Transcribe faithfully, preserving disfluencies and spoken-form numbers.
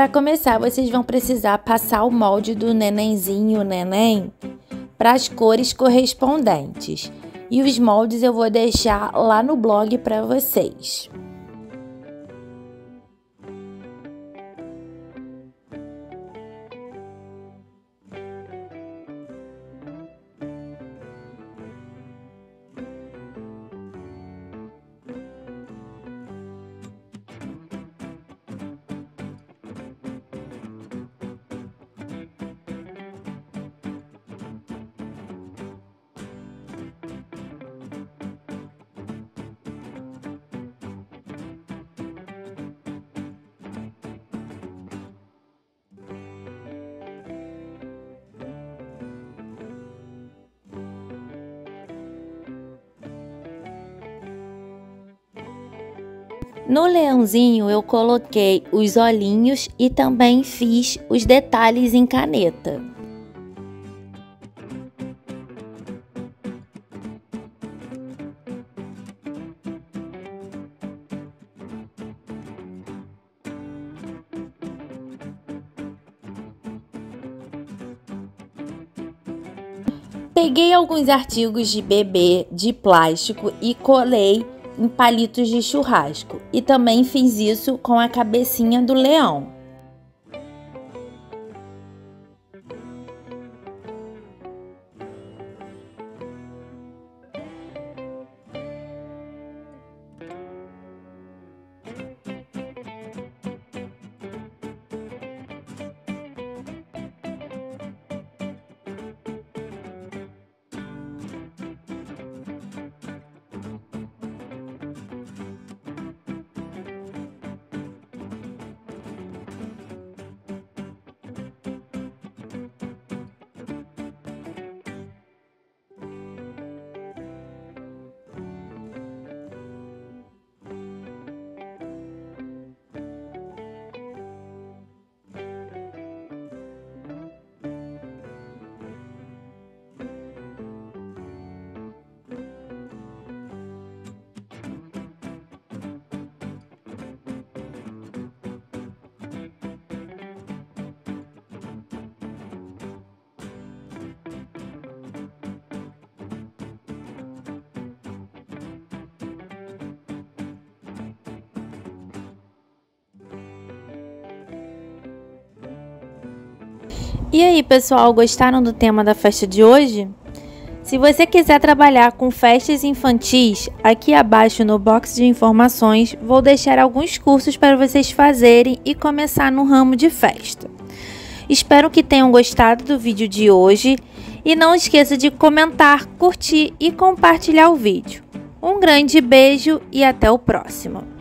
Para começar, vocês vão precisar passar o molde do nenenzinho, neném, para as cores correspondentes. E os moldes eu vou deixar lá no blog para vocês. No leãozinho eu coloquei os olhinhos e também fiz os detalhes em caneta. Peguei alguns artigos de bebê de plástico e colei em palitos de churrasco, e também fiz isso com a cabecinha do leão. E aí, pessoal, gostaram do tema da festa de hoje? Se você quiser trabalhar com festas infantis, aqui abaixo no box de informações vou deixar alguns cursos para vocês fazerem e começar no ramo de festa. Espero que tenham gostado do vídeo de hoje e não esqueça de comentar, curtir e compartilhar o vídeo. Um grande beijo e até o próximo!